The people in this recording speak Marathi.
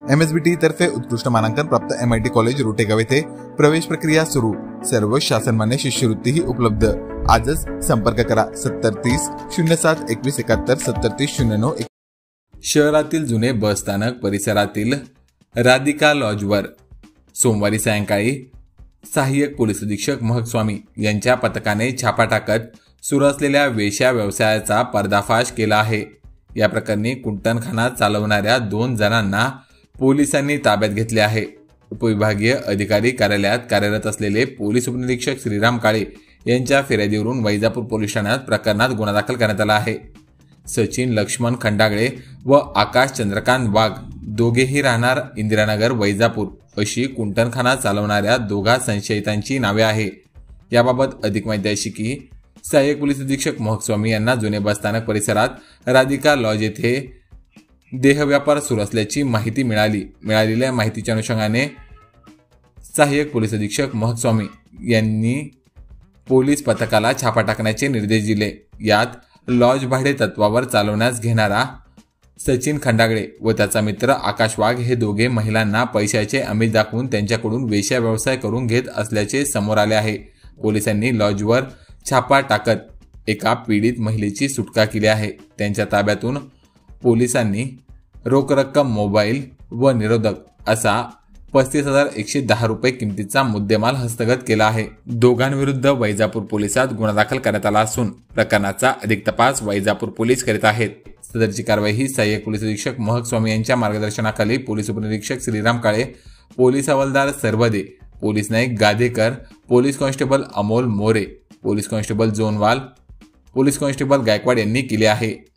MSBT तर्फे उत्कृष्ट मानांकन प्राप्त MIT कॉलेज रोटेगाव येथे प्रवेश प्रक्रिया सुरू। सर्व शासनमान्य शिष्यवृत्तीही उपलब्ध। आजच संपर्क करा 7030 07 21 71 7030 09। शहरातील जुने बस स्थानक परिसरातील राधिका लॉजवर सोमवारी सायंकाळी सहाय्यक पोलीस अधीक्षक महक स्वामी यांच्या पथकाने छापा टाकत सुरू असलेल्या वेश्या व्यवसायाचा पर्दाफाश केला आहे। या प्रकरणी कुंटणखाना चालवणाऱ्या 2 जणांना पोलिसांनी ताब्यात घेतले आहे। उपविभागीय अधिकारी कार्यालयात कार्यरत असलेले पोलीस उपनिरीक्षक श्रीराम काळे यांच्या फिर्यादीवरून वैजापूर पोलीस ठाण्यात प्रकरणात गुन्हा दाखल करण्यात आला आहे। सचिन लक्ष्मण खंडागळे व आकाश चंद्रकांत वाघ दोघेही राहणार इंदिरानगर वैजापूर अशी कुंटणखाना चालवणाऱ्या 2 संशयितांची नावे आहे। याबाबत अधिक माहिती अशी की सहाय्यक पोलीस अधीक्षक महक स्वामी यांना जुने बसस्थानक परिसरात राधिका लॉज येथे देहव्यापार सुरू असल्याची माहिती मिळालेल्या माहितीच्या अनुषंगाने सहाय्यक पोलीस अधीक्षक महक स्वामी यांनी पोलीस पथकाला छापा टाकण्याचे निर्देश दिले। यात लॉज भाडे तत्वावर चालवण्यास घेणारा सचिन खंडागळे व त्याचा मित्र आकाश वाघ हे दोघे महिलांना पैशाचे आमिष दाखवून त्यांच्याकडून वेश्या व्यवसाय करून घेत असल्याचे समोर आले आहे। पोलिसांनी लॉजवर छापा टाकत एका पीडित महिलेची सुटका केली आहे। त्यांच्या ताब्यातून पोलिसांनी रोख रक्कम, मोबाईल व निरोधक असा 35,110 रुपये किमतीचा मुद्देमाल हस्तगत केला आहे। दोघांविरुद्ध वैजापूर पोलिसात गुन्हा दाखल करण्यात आला असून प्रकरणाचा अधिक तपास वैजापूर पोलीस करीत आहेत। सदरची कारवाई ही सहाय्यक पोलीस अधीक्षक महक स्वामी यांच्या मार्गदर्शनाखाली पोलीस उपनिरीक्षक श्रीराम काळे, पोलीस हवालदार Sarwade, police Naik Gadekar, police constable Amol More, police constable Jonwal, police constable Gaikwad यांनी केली आहे।